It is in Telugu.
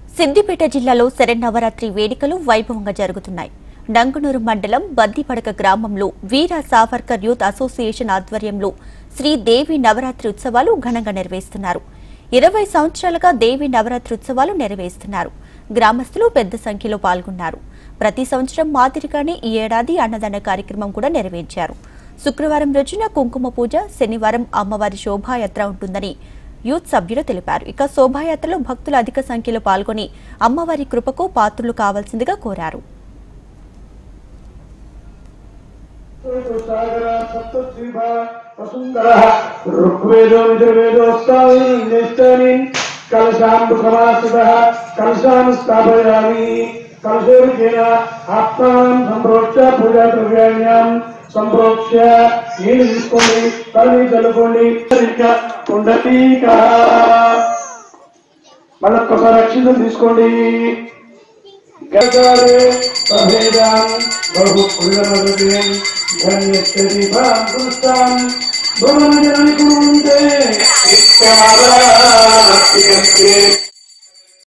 సిద్దిపేట జిల్లాలో శరన్నవరాత్రి వేడుకలు వైభవంగా జరుగుతున్నాయి. నంగునూరు మండలం బద్దిపడక గ్రామంలో వీర సావర్కర్ యూత్ అసోసియేషన్ ఆధ్వర్యంలో శ్రీ దేవి నవరాత్రి ఉత్సవాలు ఘనంగా నిర్వహిస్తున్నారు. 20 సంవత్సరాలుగా దేవి నవరాత్రి ఉత్సవాలు నిర్వహిస్తున్నారు. గ్రామస్తులు పెద్ద సంఖ్యలో పాల్గొన్నారు. ప్రతి సంవత్సరం మాదిరిగానే ఈ ఏడాది అన్నదాన కార్యక్రమం కూడా నిర్వహించారు. శుక్రవారం రోజున కుంకుమ పూజ, శనివారం అమ్మవారి శోభాయాత్ర ఉంటుందని యూత్ సభ్యులు తెలిపారు. ఇక శోభాయాత్రలో భక్తులు అధిక సంఖ్యలో పాల్గొని అమ్మవారి కృపకు పాత్రులు కావాల్సిందిగా కోరారు. సంప్రోక్ష నీళ్ళు తీసుకోండి, తలని చల్లుకోండి. మళ్ళొక్కసారి అక్షింతలు తీసుకోండి. బహు